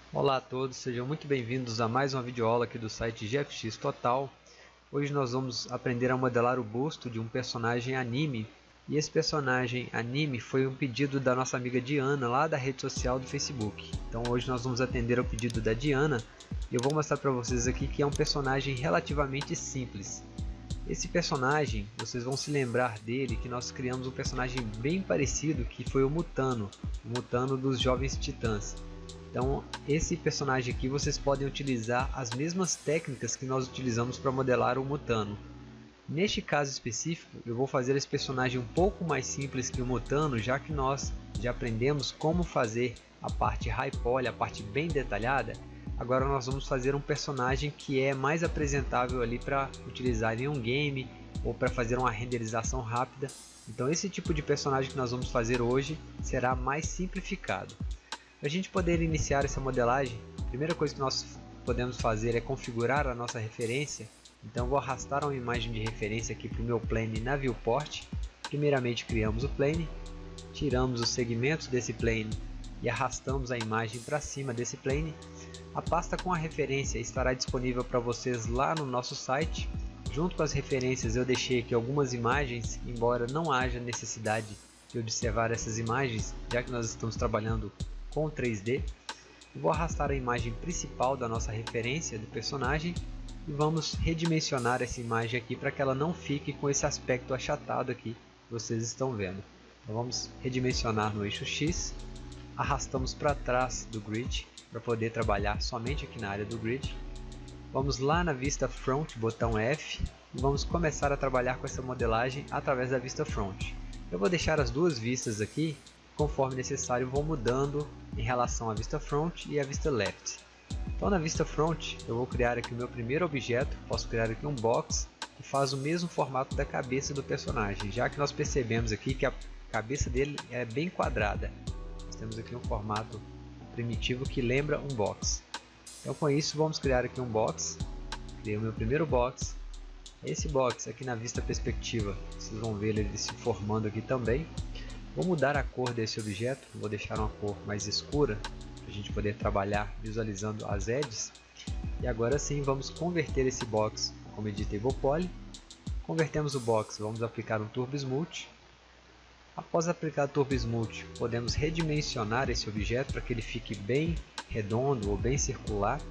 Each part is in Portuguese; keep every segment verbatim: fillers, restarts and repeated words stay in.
Olá a todos, sejam muito bem-vindos a mais uma videoaula aqui do site G F X Total. Hoje nós vamos aprender a modelar o busto de um personagem anime. E esse personagem anime foi um pedido da nossa amiga Diana, lá da rede social do Facebook. Então hoje nós vamos atender ao pedido da Diana e eu vou mostrar para vocês aqui que é um personagem relativamente simples. Esse personagem, vocês vão se lembrar dele que nós criamos um personagem bem parecido que foi o Mutano, o Mutano dos Jovens Titãs. Então esse personagem aqui vocês podem utilizar as mesmas técnicas que nós utilizamos para modelar o Mutano. Neste caso específico eu vou fazer esse personagem um pouco mais simples que o Mutano, já que nós já aprendemos como fazer a parte high poly, a parte bem detalhada. Agora nós vamos fazer um personagem que é mais apresentável ali para utilizar em um game ou para fazer uma renderização rápida. Então esse tipo de personagem que nós vamos fazer hoje será mais simplificado. Para a gente poder iniciar essa modelagem, a primeira coisa que nós podemos fazer é configurar a nossa referência. Então vou arrastar uma imagem de referência aqui para o meu plane na viewport. Primeiramente criamos o plane, tiramos os segmentos desse plane e arrastamos a imagem para cima desse plane. A pasta com a referência estará disponível para vocês lá no nosso site. Junto com as referências eu deixei aqui algumas imagens, embora não haja necessidade de observar essas imagens, já que nós estamos trabalhando com três D. Eu vou arrastar a imagem principal da nossa referência do personagem e vamos redimensionar essa imagem aqui para que ela não fique com esse aspecto achatado aqui que vocês estão vendo. Então vamos redimensionar no eixo X, arrastamos para trás do grid para poder trabalhar somente aqui na área do grid. Vamos lá na vista front, botão F, e vamos começar a trabalhar com essa modelagem através da vista front. Eu vou deixar as duas vistas aqui, conforme necessário vou mudando em relação à vista front e à vista left. Então na vista front eu vou criar aqui o meu primeiro objeto, posso criar aqui um box que faz o mesmo formato da cabeça do personagem, já que nós percebemos aqui que a cabeça dele é bem quadrada. Nós temos aqui um formato primitivo que lembra um box. Então com isso vamos criar aqui um box. Criei o meu primeiro box. Esse box aqui na vista perspectiva, vocês vão ver ele se formando aqui também. Vou mudar a cor desse objeto, vou deixar uma cor mais escura para a gente poder trabalhar visualizando as edges. E agora sim vamos converter esse box como Editable Poly. Convertemos o box, vamos aplicar um Turbo Smooth. Após aplicar o Turbo Smooth, podemos redimensionar esse objeto para que ele fique bem redondo ou bem circular.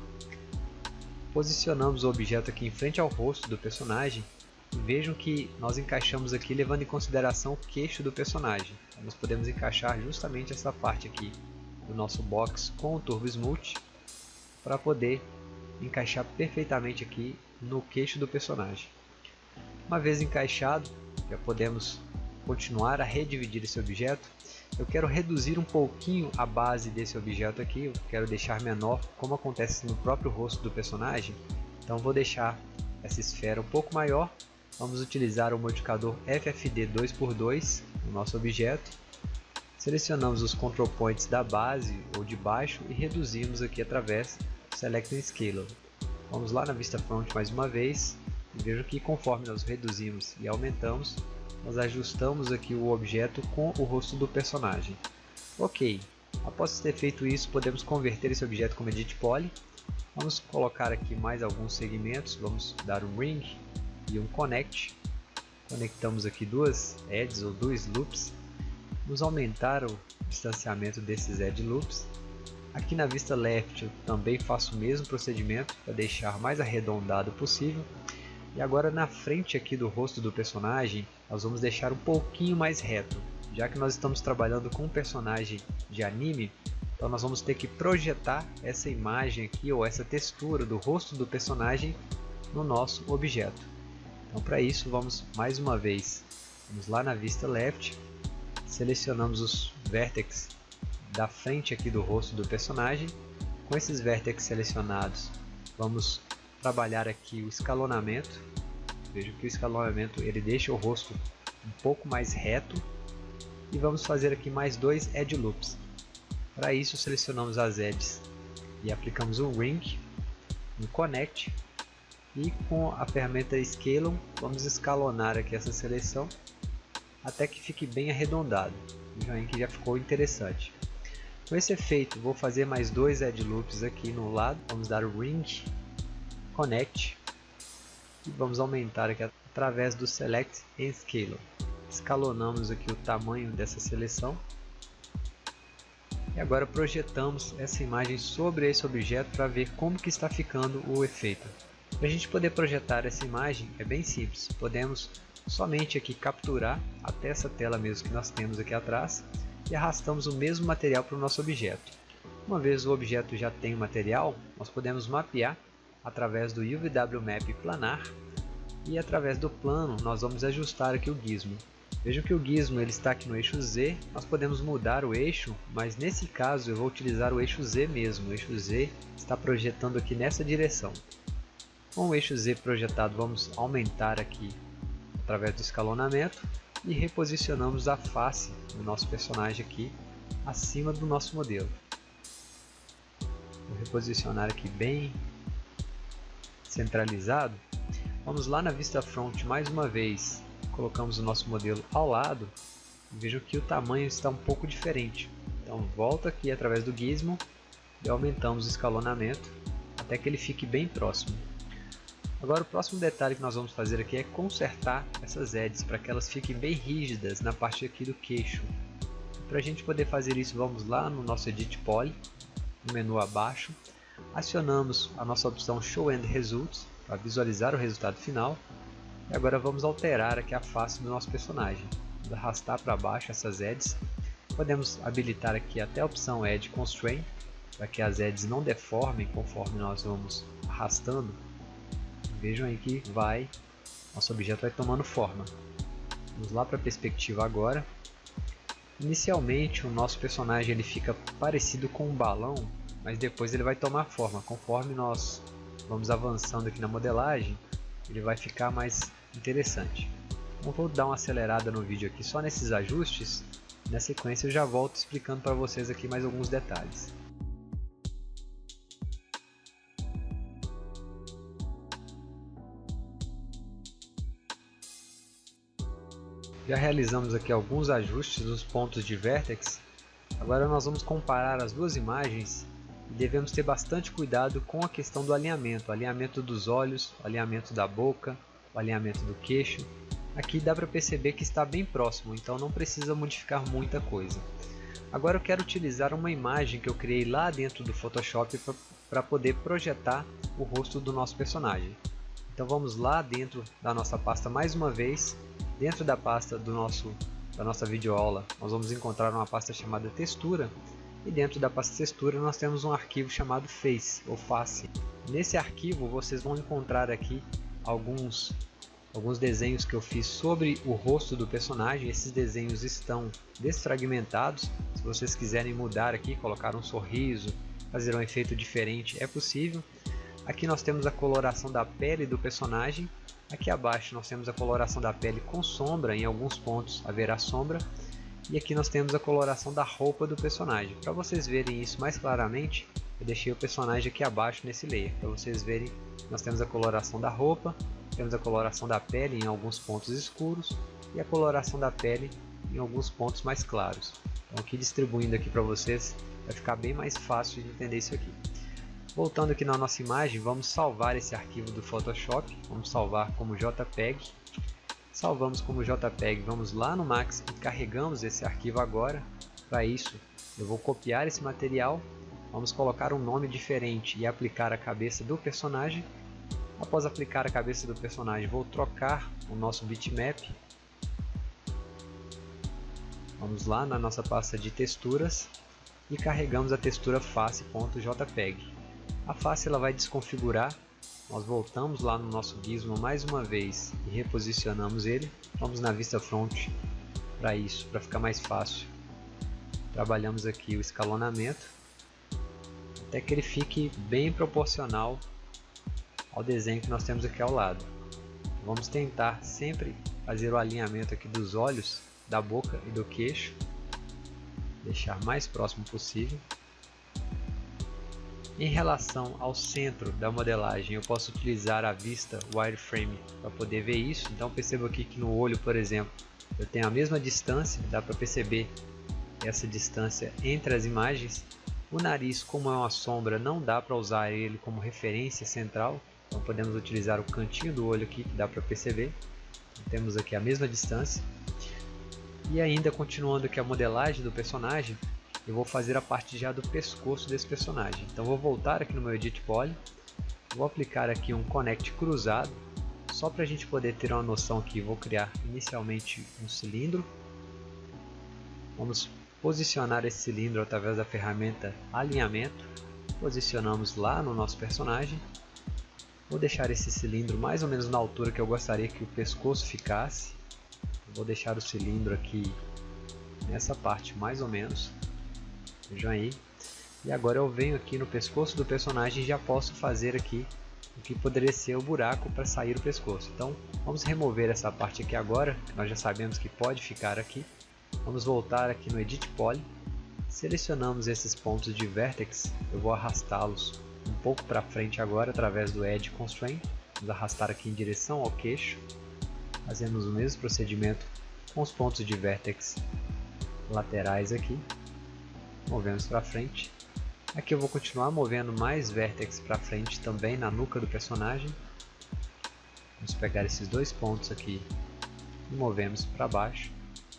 Posicionamos o objeto aqui em frente ao rosto do personagem. Vejam que nós encaixamos aqui levando em consideração o queixo do personagem. Nós podemos encaixar justamente essa parte aqui do nosso box com o Turbo Smooth para poder encaixar perfeitamente aqui no queixo do personagem. Uma vez encaixado, já podemos continuar a redividir esse objeto. Eu quero reduzir um pouquinho a base desse objeto aqui, eu quero deixar menor, como acontece no próprio rosto do personagem. Então vou deixar essa esfera um pouco maior. Vamos utilizar o modificador F F D dois por dois no nosso objeto. Selecionamos os control points da base ou de baixo e reduzimos aqui através do Select and Scale. Vamos lá na vista front mais uma vez e vejam que conforme nós reduzimos e aumentamos, nós ajustamos aqui o objeto com o rosto do personagem. Ok, após ter feito isso, podemos converter esse objeto como Edit Poly. Vamos colocar aqui mais alguns segmentos, vamos dar um Ring e um Connect. Conectamos aqui duas edges ou dois loops. Vamos aumentar o distanciamento desses edge loops. Aqui na vista left eu também faço o mesmo procedimento para deixar mais arredondado possível. E agora na frente aqui do rosto do personagem, nós vamos deixar um pouquinho mais reto. Já que nós estamos trabalhando com um personagem de anime, então nós vamos ter que projetar essa imagem aqui, ou essa textura do rosto do personagem no nosso objeto. Então para isso vamos mais uma vez, vamos lá na vista left, selecionamos os vértices da frente aqui do rosto do personagem. Com esses vértices selecionados, vamos trabalhar aqui o escalonamento. Veja que o escalonamento ele deixa o rosto um pouco mais reto. E vamos fazer aqui mais dois edge loops. Para isso selecionamos as edges e aplicamos um Ring, um Connect. E com a ferramenta Scale vamos escalonar aqui essa seleção até que fique bem arredondado. Vejam aí que já ficou interessante. Com esse efeito, vou fazer mais dois edge loops aqui no lado. Vamos dar o ring connect e vamos aumentar aqui através do select and scale. Escalonamos aqui o tamanho dessa seleção e agora projetamos essa imagem sobre esse objeto para ver como que está ficando o efeito. Para a gente poder projetar essa imagem é bem simples. Podemos somente aqui capturar até essa tela mesmo que nós temos aqui atrás e arrastamos o mesmo material para o nosso objeto. Uma vez o objeto já tem o material, nós podemos mapear através do U V W Map planar e através do plano nós vamos ajustar aqui o gizmo. Vejam que o gizmo ele está aqui no eixo Z, nós podemos mudar o eixo, mas nesse caso eu vou utilizar o eixo Z mesmo. O eixo Z está projetando aqui nessa direção. Com o eixo Z projetado, vamos aumentar aqui através do escalonamento e reposicionamos a face do nosso personagem aqui acima do nosso modelo. Vou reposicionar aqui bem centralizado. Vamos lá na vista front mais uma vez, colocamos o nosso modelo ao lado e vejam que o tamanho está um pouco diferente. Então volta aqui através do gizmo e aumentamos o escalonamento até que ele fique bem próximo. Agora o próximo detalhe que nós vamos fazer aqui é consertar essas edges para que elas fiquem bem rígidas na parte aqui do queixo. Para a gente poder fazer isso, vamos lá no nosso Edit Poly, no menu abaixo, acionamos a nossa opção Show End Results para visualizar o resultado final. E agora vamos alterar aqui a face do nosso personagem. Vamos arrastar para baixo essas edges. Podemos habilitar aqui até a opção Edge Constraint para que as edges não deformem conforme nós vamos arrastando. Vejam aí que vai, nosso objeto vai tomando forma. Vamos lá para a perspectiva agora. Inicialmente o nosso personagem ele fica parecido com um balão, mas depois ele vai tomar forma. Conforme nós vamos avançando aqui na modelagem, ele vai ficar mais interessante. Então vou dar uma acelerada no vídeo aqui só nesses ajustes. Na sequência eu já volto explicando para vocês aqui mais alguns detalhes. Já realizamos aqui alguns ajustes dos pontos de vértex. Agora nós vamos comparar as duas imagens e devemos ter bastante cuidado com a questão do alinhamento. O alinhamento dos olhos, o alinhamento da boca, o alinhamento do queixo. Aqui dá para perceber que está bem próximo, então não precisa modificar muita coisa. Agora eu quero utilizar uma imagem que eu criei lá dentro do Photoshop para poder projetar o rosto do nosso personagem. Então vamos lá dentro da nossa pasta mais uma vez. Dentro da pasta do nosso, da nossa videoaula, nós vamos encontrar uma pasta chamada textura. E dentro da pasta textura nós temos um arquivo chamado face, ou face. Nesse arquivo vocês vão encontrar aqui alguns, alguns desenhos que eu fiz sobre o rosto do personagem. Esses desenhos estão desfragmentados. Se vocês quiserem mudar aqui, colocar um sorriso, fazer um efeito diferente, é possível. Aqui nós temos a coloração da pele do personagem. Aqui abaixo nós temos a coloração da pele com sombra, em alguns pontos haverá sombra. E aqui nós temos a coloração da roupa do personagem. Para vocês verem isso mais claramente, eu deixei o personagem aqui abaixo nesse layer. Para vocês verem, nós temos a coloração da roupa, temos a coloração da pele em alguns pontos escuros e a coloração da pele em alguns pontos mais claros. Então aqui distribuindo aqui para vocês, vai ficar bem mais fácil de entender isso aqui. Voltando aqui na nossa imagem, vamos salvar esse arquivo do Photoshop, vamos salvar como JPEG. Salvamos como JPEG, vamos lá no Max e carregamos esse arquivo agora. Para isso, eu vou copiar esse material, vamos colocar um nome diferente e aplicar a cabeça do personagem. Após aplicar a cabeça do personagem, vou trocar o nosso bitmap. Vamos lá na nossa pasta de texturas e carregamos a textura face.jpg. A face ela vai desconfigurar. Nós voltamos lá no nosso gizmo mais uma vez e reposicionamos ele. Vamos na vista front para isso, para ficar mais fácil. Trabalhamos aqui o escalonamento até que ele fique bem proporcional ao desenho que nós temos aqui ao lado. Vamos tentar sempre fazer o alinhamento aqui dos olhos, da boca e do queixo, deixar mais próximo possível. Em relação ao centro da modelagem, eu posso utilizar a vista wireframe para poder ver isso. Então percebo aqui que no olho, por exemplo, eu tenho a mesma distância, dá para perceber essa distância entre as imagens. O nariz, como é uma sombra, não dá para usar ele como referência central, então podemos utilizar o cantinho do olho aqui que dá para perceber. Temos aqui a mesma distância. E ainda continuando aqui a modelagem do personagem, eu vou fazer a parte já do pescoço desse personagem. Então vou voltar aqui no meu Edit Poly, vou aplicar aqui um Connect cruzado, só para a gente poder ter uma noção aqui. Vou criar inicialmente um cilindro. Vamos posicionar esse cilindro através da ferramenta Alinhamento. Posicionamos lá no nosso personagem. Vou deixar esse cilindro mais ou menos na altura que eu gostaria que o pescoço ficasse. Vou deixar o cilindro aqui nessa parte mais ou menos. Vejam aí. E agora eu venho aqui no pescoço do personagem e já posso fazer aqui o que poderia ser o buraco para sair o pescoço. Então vamos remover essa parte aqui agora, que nós já sabemos que pode ficar aqui. Vamos voltar aqui no Edit Poly, selecionamos esses pontos de Vertex, eu vou arrastá-los um pouco para frente agora através do Edge Constraint. Vamos arrastar aqui em direção ao queixo, fazemos o mesmo procedimento com os pontos de Vertex laterais aqui, movemos para frente. Aqui eu vou continuar movendo mais Vertex para frente também na nuca do personagem. Vamos pegar esses dois pontos aqui e movemos para baixo.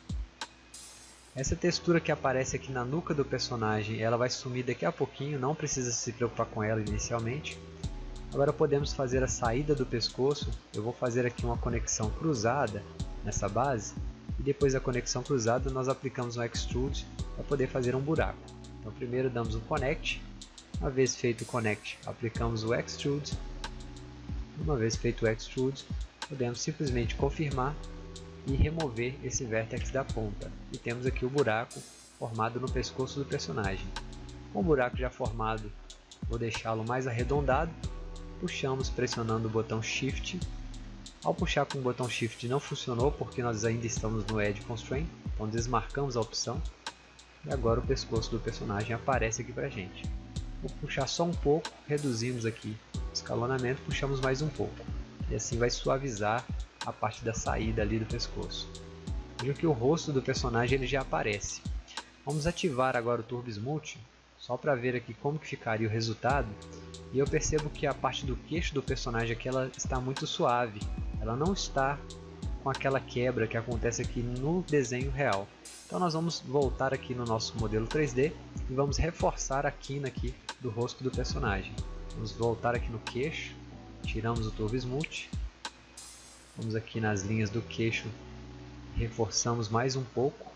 Essa textura que aparece aqui na nuca do personagem, ela vai sumir daqui a pouquinho, não precisa se preocupar com ela inicialmente. Agora podemos fazer a saída do pescoço. Eu vou fazer aqui uma conexão cruzada nessa base, e depois da conexão cruzada nós aplicamos um Extrude para poder fazer um buraco. Então primeiro damos um Connect, uma vez feito o Connect aplicamos o Extrude, uma vez feito o Extrude podemos simplesmente confirmar e remover esse vértex da ponta, e temos aqui o buraco formado no pescoço do personagem. Com o buraco já formado, vou deixá-lo mais arredondado. Puxamos pressionando o botão Shift. Ao puxar com o botão Shift não funcionou porque nós ainda estamos no Edge Constraint, então desmarcamos a opção e agora o pescoço do personagem aparece aqui pra gente. Vou puxar só um pouco, reduzimos aqui o escalonamento, puxamos mais um pouco e assim vai suavizar a parte da saída ali do pescoço. Veja que o rosto do personagem ele já aparece. Vamos ativar agora o Turbo Smooth, só para ver aqui como que ficaria o resultado. E eu percebo que a parte do queixo do personagem aqui ela está muito suave. Ela não está com aquela quebra que acontece aqui no desenho real. Então nós vamos voltar aqui no nosso modelo três D e vamos reforçar a quina aqui do rosto do personagem. Vamos voltar aqui no queixo, tiramos o Turbo Smooth. Vamos aqui nas linhas do queixo, reforçamos mais um pouco.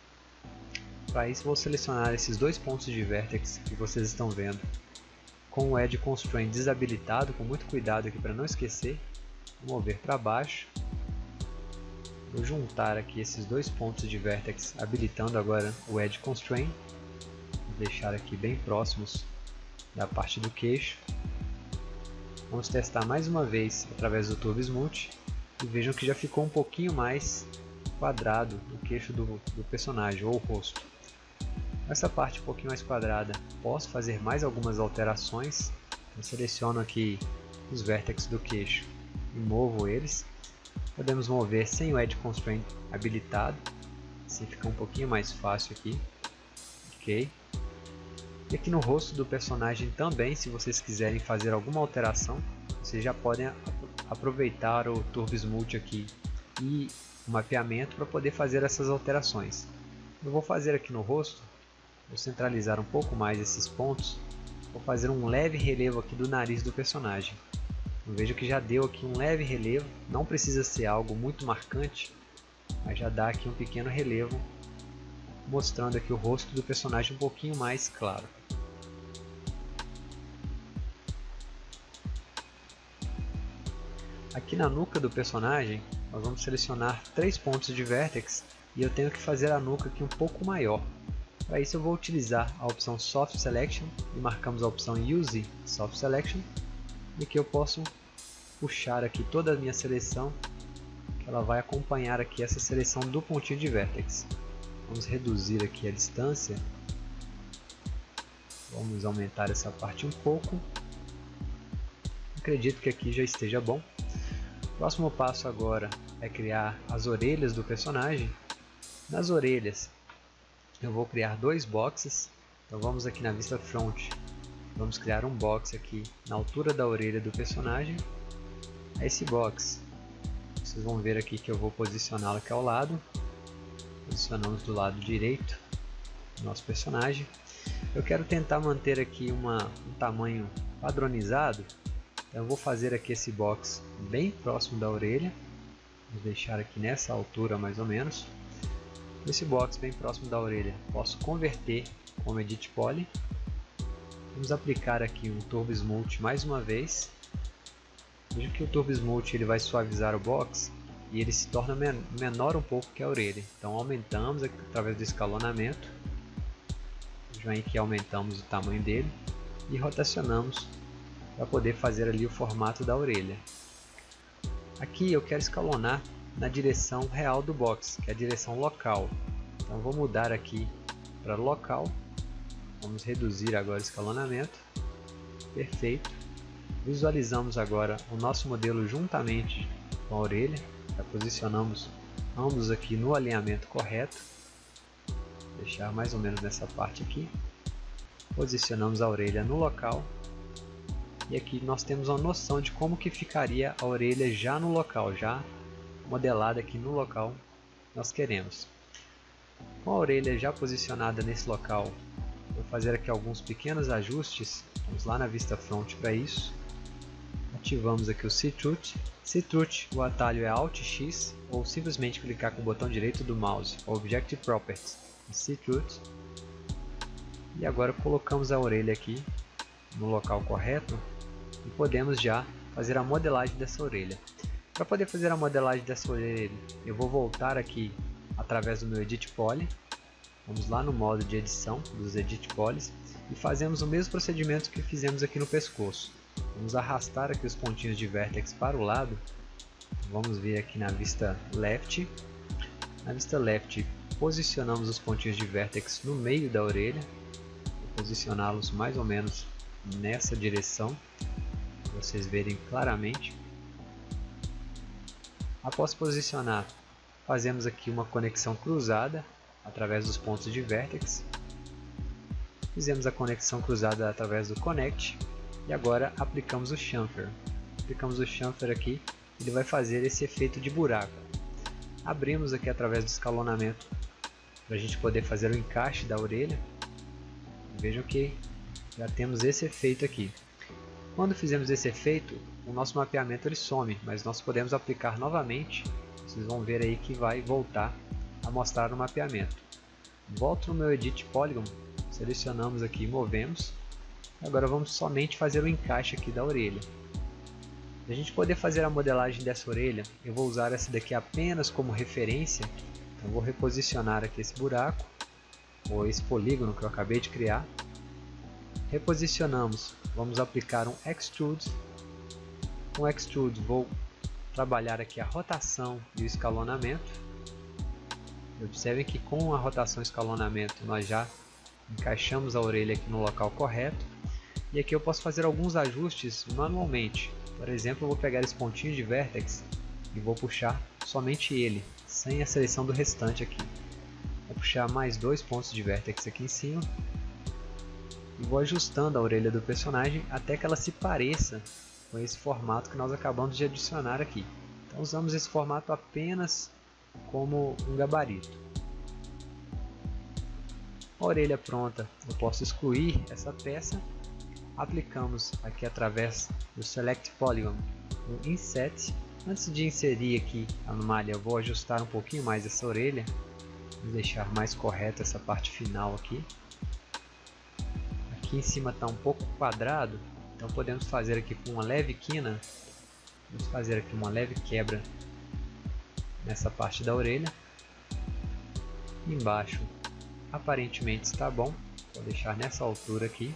Para isso vou selecionar esses dois pontos de Vertex que vocês estão vendo. Com o Edge Constraint desabilitado, com muito cuidado aqui para não esquecer. Vou mover para baixo. Vou juntar aqui esses dois pontos de Vertex, habilitando agora o Edge Constraint. Vou deixar aqui bem próximos da parte do queixo. Vamos testar mais uma vez através do Turbo Smooth. E vejam que já ficou um pouquinho mais quadrado o queixo do, do personagem, ou o rosto. Essa parte um pouquinho mais quadrada, posso fazer mais algumas alterações. Eu seleciono aqui os vértices do queixo e movo eles. Podemos mover sem o Edge Constraint habilitado, assim fica um pouquinho mais fácil aqui. Ok. E aqui no rosto do personagem também, se vocês quiserem fazer alguma alteração, vocês já podem aproveitar o Turbo Smooth aqui e o mapeamento para poder fazer essas alterações. Eu vou fazer aqui no rosto, vou centralizar um pouco mais esses pontos, vou fazer um leve relevo aqui do nariz do personagem. Eu vejo que já deu aqui um leve relevo, não precisa ser algo muito marcante, mas já dá aqui um pequeno relevo, mostrando aqui o rosto do personagem um pouquinho mais claro. Aqui na nuca do personagem, nós vamos selecionar três pontos de Vertex e eu tenho que fazer a nuca aqui um pouco maior. Para isso eu vou utilizar a opção Soft Selection e marcamos a opção Use Soft Selection. E aqui eu posso puxar aqui toda a minha seleção, que ela vai acompanhar aqui essa seleção do pontinho de Vertex. Vamos reduzir aqui a distância. Vamos aumentar essa parte um pouco. Acredito que aqui já esteja bom. O próximo passo agora é criar as orelhas do personagem. Nas orelhas eu vou criar dois boxes. Então vamos aqui na vista front, vamos criar um box aqui na altura da orelha do personagem. Esse box, vocês vão ver aqui que eu vou posicioná-lo aqui ao lado. Posicionamos do lado direito do nosso personagem. Eu quero tentar manter aqui uma, um tamanho padronizado. Então eu vou fazer aqui esse box bem próximo da orelha. Vou deixar aqui nessa altura mais ou menos. Esse box bem próximo da orelha posso converter como Edit Poly. Vamos aplicar aqui um Turbo Smooth mais uma vez. Veja que o Turbo Smooth ele vai suavizar o box e ele se torna men menor um pouco que a orelha. Então aumentamos aqui, através do escalonamento. Vejam aí que aumentamos o tamanho dele e rotacionamos para poder fazer ali o formato da orelha. Aqui eu quero escalonar na direção real do box, que é a direção local. Então vou mudar aqui para local. Vamos reduzir agora o escalonamento. Perfeito. Visualizamos agora o nosso modelo juntamente com a orelha. Já posicionamos ambos aqui no alinhamento correto. Vou deixar mais ou menos nessa parte aqui. Posicionamos a orelha no local. E aqui nós temos uma noção de como que ficaria a orelha já no local, já modelada aqui no local que nós queremos. Com a orelha já posicionada nesse local, vou fazer aqui alguns pequenos ajustes. Vamos lá na vista front para isso. Ativamos aqui o C-Truth. C-Truth, o atalho é Alt X ou simplesmente clicar com o botão direito do mouse, Object Properties, C-Truth. E agora colocamos a orelha aqui no local correto e podemos já fazer a modelagem dessa orelha. Para poder fazer a modelagem dessa orelha, eu vou voltar aqui através do meu Edit Poly. Vamos lá no modo de edição dos Edit Polys e fazemos o mesmo procedimento que fizemos aqui no pescoço. Vamos arrastar aqui os pontinhos de vértex para o lado. Vamos vir aqui na vista left. Na vista left, posicionamos os pontinhos de vértex no meio da orelha. Vou posicioná-los mais ou menos nessa direção, para vocês verem claramente. Após posicionar, fazemos aqui uma conexão cruzada através dos pontos de vértex. Fizemos a conexão cruzada através do Connect e agora aplicamos o chamfer. Aplicamos o chamfer aqui, ele vai fazer esse efeito de buraco. Abrimos aqui através do escalonamento para a gente poder fazer o encaixe da orelha. Vejam que já temos esse efeito aqui. Quando fizemos esse efeito, o nosso mapeamento ele some, mas nós podemos aplicar novamente. Vocês vão ver aí que vai voltar a mostrar o mapeamento. Volto no meu Edit Polygon, selecionamos aqui e movemos. Agora vamos somente fazer o encaixe aqui da orelha. Para a gente poder fazer a modelagem dessa orelha, eu vou usar essa daqui apenas como referência. Então vou reposicionar aqui esse buraco, ou esse polígono que eu acabei de criar. Reposicionamos, vamos aplicar um Extrude. Com o Extrude vou trabalhar aqui a rotação e o escalonamento. Observem que com a rotação e escalonamento nós já encaixamos a orelha aqui no local correto. E aqui eu posso fazer alguns ajustes manualmente. Por exemplo, eu vou pegar esse pontinho de vértex e vou puxar somente ele, sem a seleção do restante aqui. Vou puxar mais dois pontos de vértex aqui em cima. E vou ajustando a orelha do personagem até que ela se pareça com esse formato que nós acabamos de adicionar aqui. Então usamos esse formato apenas como um gabarito. A orelha pronta, eu posso excluir essa peça. Aplicamos aqui através do Select Polygon o Inset. Antes de inserir aqui a malha, eu vou ajustar um pouquinho mais essa orelha. Vou deixar mais correta essa parte final aqui. Aqui em cima está um pouco quadrado, então podemos fazer aqui com uma leve quina. Vamos fazer aqui uma leve quebra nessa parte da orelha. Embaixo aparentemente está bom, vou deixar nessa altura aqui.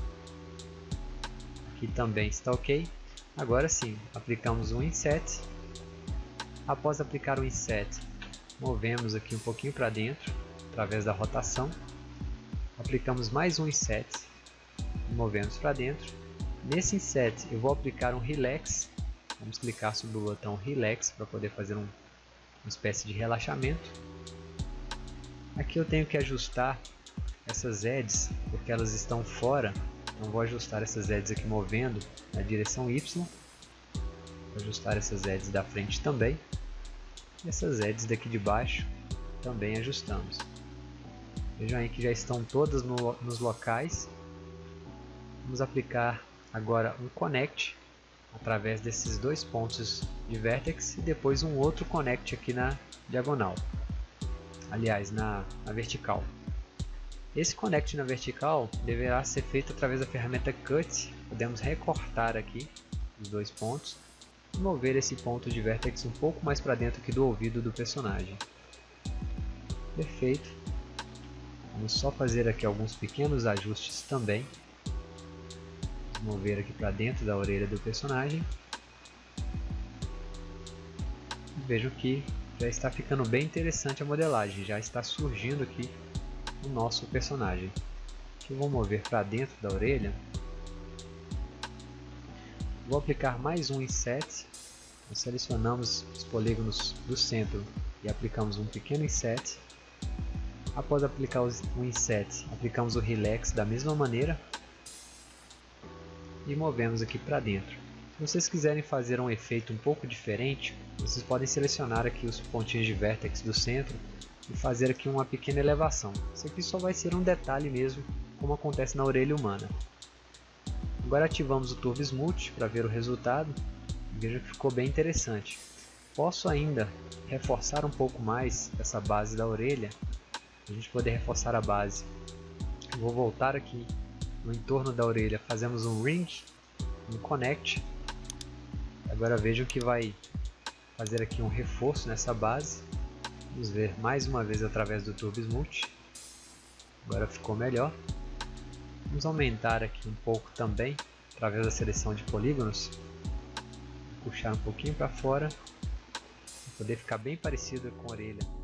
Aqui também está ok. Agora sim, aplicamos um Inset. Após aplicar o Inset, movemos aqui um pouquinho para dentro, através da rotação. Aplicamos mais um Inset. Movemos para dentro. Nesse Inset eu vou aplicar um Relax. Vamos clicar sobre o botão Relax para poder fazer um, uma espécie de relaxamento. Aqui eu tenho que ajustar essas edges, porque elas estão fora. Então vou ajustar essas edges aqui movendo na direção Y. Vou ajustar essas edges da frente também. E essas edges daqui de baixo também ajustamos. Vejam aí que já estão todas no, nos locais. Vamos aplicar agora um connect através desses dois pontos de vertex e depois um outro connect aqui na diagonal. Aliás, na, na vertical. Esse connect na vertical deverá ser feito através da ferramenta Cut. Podemos recortar aqui os dois pontos e mover esse ponto de vertex um pouco mais para dentro aqui do ouvido do personagem. Perfeito. Vamos só fazer aqui alguns pequenos ajustes também. Vou mover aqui para dentro da orelha do personagem. Vejo que já está ficando bem interessante a modelagem, já está surgindo aqui o nosso personagem. Aqui eu vou mover para dentro da orelha. Vou aplicar mais um inset. Nós selecionamos os polígonos do centro e aplicamos um pequeno inset. Após aplicar o inset, aplicamos o relax da mesma maneira e movemos aqui para dentro. Se vocês quiserem fazer um efeito um pouco diferente, vocês podem selecionar aqui os pontinhos de vertex do centro e fazer aqui uma pequena elevação. Isso aqui só vai ser um detalhe mesmo, como acontece na orelha humana. Agora ativamos o Turbo Smooth para ver o resultado. Veja que ficou bem interessante. Posso ainda reforçar um pouco mais essa base da orelha, para a gente poder reforçar a base. Vou voltar aqui no entorno da orelha, fazemos um ring, um connect. Agora vejam que vai fazer aqui um reforço nessa base. Vamos ver mais uma vez através do Turbo Smooth. Agora ficou melhor. Vamos aumentar aqui um pouco também através da seleção de polígonos. Puxar um pouquinho para fora para poder ficar bem parecido com a orelha